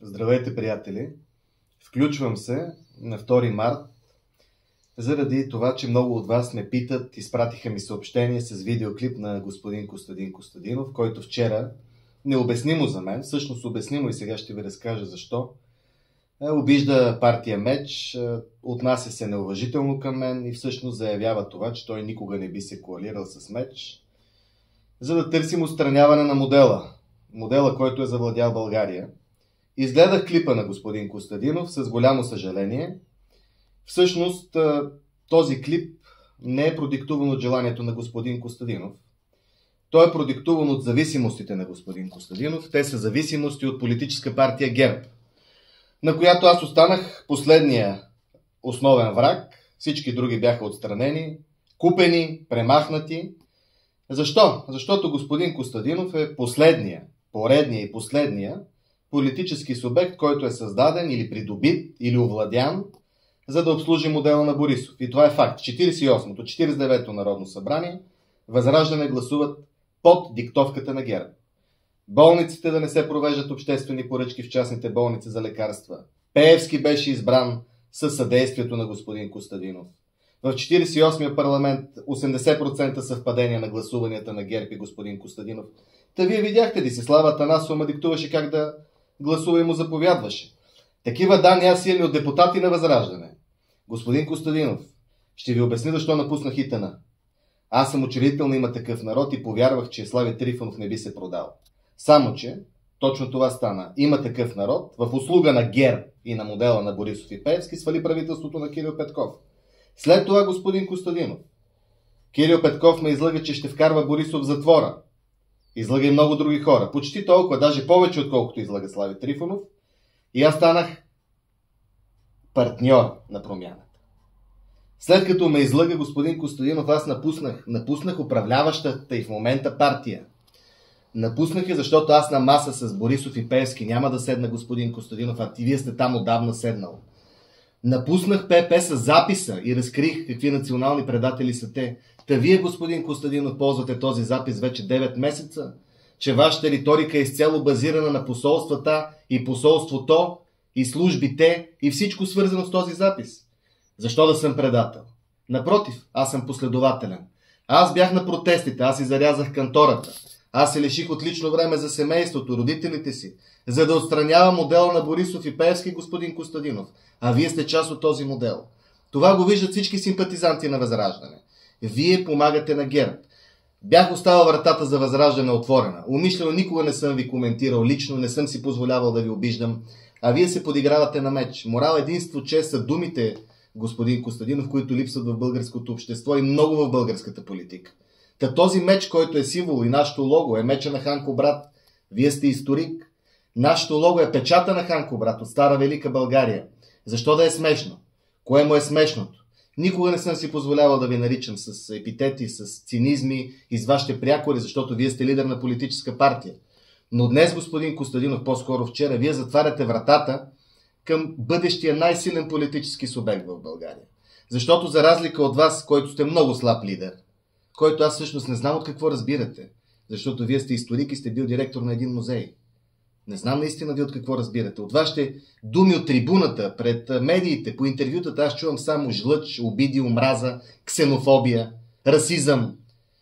Здравейте, приятели! Включвам се на 2 март заради това, че много от вас ме питат, изпратиха ми съобщение с видеоклип на господин Костадин Костадинов, който вчера, необяснимо за мен, всъщност обяснимо и сега ще ви разкажа защо, обижда партия МЕЧ, отнася се неуважително към мен и всъщност заявява това, че той никога не би се коалирал с МЕЧ, за да търсим отстраняване на модела, който е завладял България. Изгледах клипа на господин Костадинов с голямо съжаление. Всъщност този клип не е продиктуван от желанието на господин Костадинов. Той е продиктуван от зависимостите на господин Костадинов. Те са зависимости от политическа партия ГЕРБ, на която аз останах последния основен враг. Всички други бяха отстранени, купени, премахнати. Защо? Защото господин Костадинов е поредния и последния политически субект, който е създаден или придобит, или овладян, за да обслужи модела на Борисов. И това е факт. 48-то, 49-то Народно събрание Възраждане гласуват под диктовката на ГЕРБ. Болниците да не се провеждат обществени поръчки в частните болници за лекарства. Пеевски беше избран със съдействието на господин Костадинов. В 48-я парламент 80% съвпадение на гласуванията на ГЕРБ и господин Костадинов. Та вие видяхте, Десислава Атанасова ме диктуваше как да гласува и му заповядваше. Такива данни аз имам от депутати на Възраждане. Господин Костадинов, ще ви обясня защо напуснах ИТН. Аз съм учредител на Има такъв народ и повярвах, че Слави Трифонов не би се продал. Само че, точно това стана. Има такъв народ, в услуга на ГЕРБ и на модела на Борисов и Пеевски, свали правителството на Кирил Петков. След това господин Костадинов. Кирил Петков ме излъга, че ще вкарва Борисов в затвора. Излъга и много други хора. Почти толкова, даже повече отколкото излъга Слави Трифонов. И аз станах партньор на промяната. След като ме излъга господин Костадинов, аз напуснах управляващата и в момента партия. Напуснах я, защото аз на маса с Борисов и Пеевски няма да седна господин Костадинов, а вие сте там отдавна седнал. Напуснах ПП с записа и разкрих какви национални предатели са те. Та вие, господин Костадинов, ползвате този запис вече 9 месеца, че вашата риторика е изцяло базирана на посолствата и посолството и службите и всичко свързано с този запис. Защо да съм предател? Напротив, аз съм последователен. Аз бях на протестите, аз си зарязах кантората. Аз се лиших от лично време за семейството, родителите си, за да отстранявам модела на Борисов и Пеевски, господин Костадинов. А вие сте част от този модел. Това го виждат всички симпатизанти на Възраждане. Вие помагате на ГЕРБ. Бях оставил вратата за Възраждане отворена. Умишлено никога не съм ви коментирал лично, не съм си позволявал да ви обиждам, а вие се подигравате на меч. Морал, единство, чест са думите, господин Костадинов, които липсват в българското общество и много в българската политика. Та този меч, който е символ и нашето лого, е меча на Ханко брат. Вие сте историк. Нашето лого е печата на Ханко брат от Стара Велика България. Защо да е смешно? Кое му е смешното? Никога не съм си позволявал да ви наричам с епитети, с цинизми и с вашите прякори, защото вие сте лидер на политическа партия. Но днес, господин Костадинов, по-скоро вчера, вие затваряте вратата към бъдещия най-силен политически субект в България. Защото за разлика от вас, който сте много слаб лидер, който аз всъщност не знам от какво разбирате, защото вие сте историк и сте бил директор на един музей. Не знам наистина ви от какво разбирате. От вашите думи от трибуната, пред медиите, по интервютата, аз чувам само жлъч, обиди, омраза, ксенофобия, расизъм,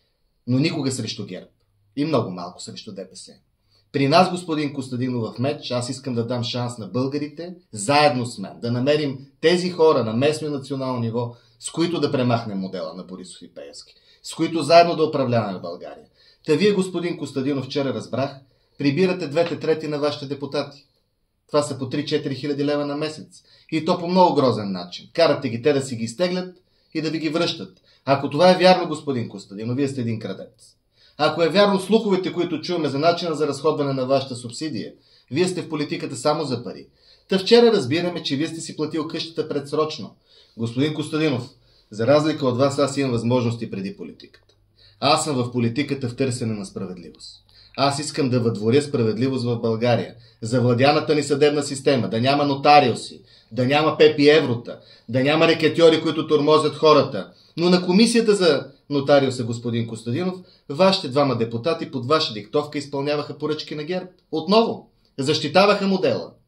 но никога срещу ГЕРБ. И много малко срещу ДПС. При нас, господин Костадинов, в МЕЧ, аз искам да дам шанс на българите, заедно с мен, да намерим тези хора на местно и национално ниво, с които да премахнем модела на Борисов и Пеевски, с които заедно да управляваме България. Та вие, господин Костадинов, вчера разбрах, прибирате 2/3 на вашите депутати. Това са по 3-4 хиляди лева на месец. И то по много грозен начин. Карате ги те да си ги изтеглят и да ви ги връщат. Ако това е вярно, господин Костадинов, вие сте един крадец. Ако е вярно слуховете, които чуваме за начина за разходване на вашата субсидия, вие сте в политиката само за пари. Та вчера разбираме, че вие сте си платил къщата предсрочно. Господин Костадинов, за разлика от вас, аз имам възможности преди политиката. Аз съм в политиката в търсене на справедливост. Аз искам да въдворя справедливост в България. Завладяната ни съдебна система, да няма нотариуси, да няма пепи еврота, да няма рекетьори, които тормозят хората. Но на комисията за нотариуса, господин Костадинов, вашите двама депутати под ваша диктовка изпълняваха поръчки на ГЕРБ. Отново, защитаваха модела.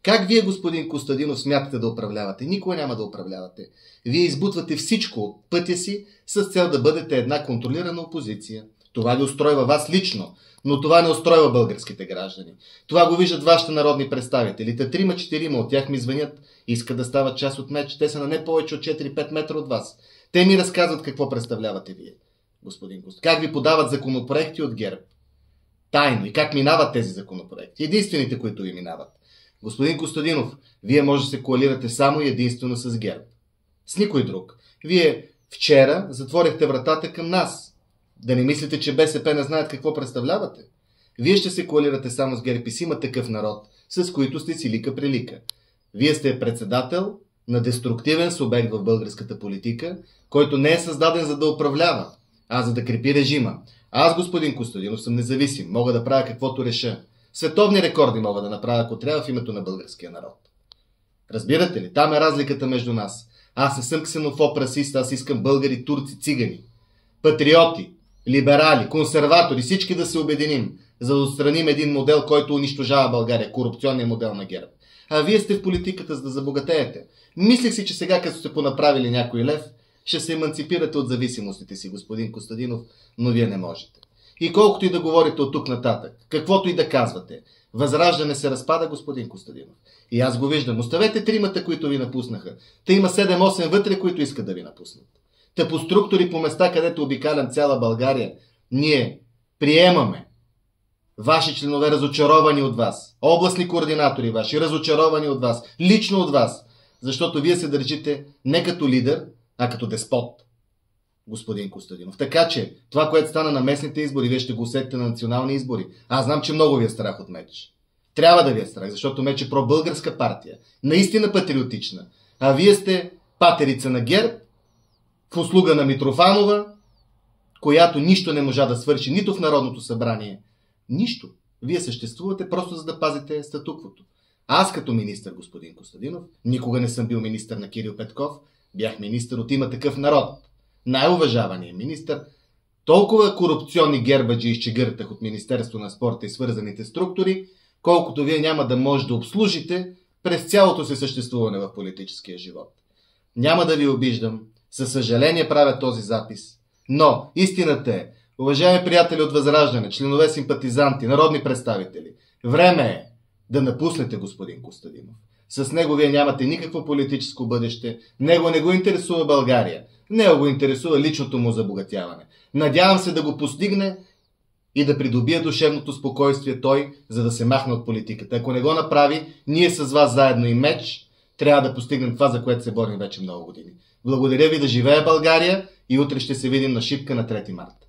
Как вие, господин Костадинов, смятате да управлявате? Никога няма да управлявате. Вие избутвате всичко от пътя си с цел да бъдете една контролирана опозиция. Това ви устройва вас лично, но това не устройва българските граждани. Това го виждат вашите народни представители. Та 3-4 от тях ми звънят, искат да стават част от меч. Те са на не повече от 4-5 метра от вас. Те ми разказват какво представлявате вие, господин Костадинов. Как ви подават законопроекти от ГЕРБ. Тайно. И как минават тези законопроекти. Единствените, които ви минават. Господин Костадинов, вие може да се коалирате само и единствено с ГЕРБ. С никой друг. Вие вчера затворихте вратата към нас. Да не мислите, че БСП не знаят какво представлявате. Вие ще се коалирате само с ГЕРБ и си има такъв народ, с които сте си лика-прилика. Вие сте председател на деструктивен субект в българската политика, който не е създаден за да управлява, а за да крепи режима. Аз, господин Костадинов, съм независим. Мога да правя каквото реша. Световни рекорди мога да направя, ако трябва, в името на българския народ. Разбирате ли? Там е разликата между нас. Аз не съм ксенофоб, расист, аз искам българи, турци, цигани. Патриоти, либерали, консерватори, всички да се обединим, за да отстраним един модел, който унищожава България, корупционния модел на ГЕРБ. А вие сте в политиката, за да забогатеете. Мислех си, че сега, като сте понаправили някой лев, ще се еманципирате от зависимостите си, господин Костадинов, но вие не можете. И колкото и да говорите от тук нататък, каквото и да казвате, Възраждане се разпада, господин Костадинов. И аз го виждам. Оставете тримата, които ви напуснаха. Та има 7-8 вътре, които искат да ви напуснат. Та по структури, по места, където обикалям цяла България, ние приемаме ваши членове разочаровани от вас. Областни координатори ваши разочаровани от вас. Лично от вас. Защото вие се държите не като лидер, а като деспот, господин Костадинов. Така че, това, което стана на местните избори, вие ще го усетите на национални избори. Аз знам, че много ви е страх от Меч. Трябва да ви е страх, защото Меч е пробългарска партия. Наистина патриотична. А вие сте патерица на ГЕРБ, в услуга на Митрофанова, която нищо не можа да свърши нито в Народното събрание. Нищо. Вие съществувате просто за да пазите статуквото. Аз като министър, господин Костадинов, никога не съм бил министър на Кирил Петков. Бях министър от Има такъв народ. Най-уважаваният министър. Толкова корупционни гербаджи изчегъртах от Министерство на спорта и свързаните структури, колкото вие няма да може да обслужите през цялото си съществуване в политическия живот. Няма да ви обиждам. Със съжаление правя този запис. Но истината е, уважаеми приятели от Възраждане, членове симпатизанти, народни представители, време е да напуснете господин Костадинов. С него вие нямате никакво политическо бъдеще. Него не го интересува България. Него го интересува личното му забогатяване. Надявам се да го постигне и да придобие душевното спокойствие той, за да се махне от политиката. Ако не го направи, ние с вас заедно и Меч трябва да постигнем това, за което се борим вече много години. Благодаря ви, да живее България и утре ще се видим на шипка на 3 марта.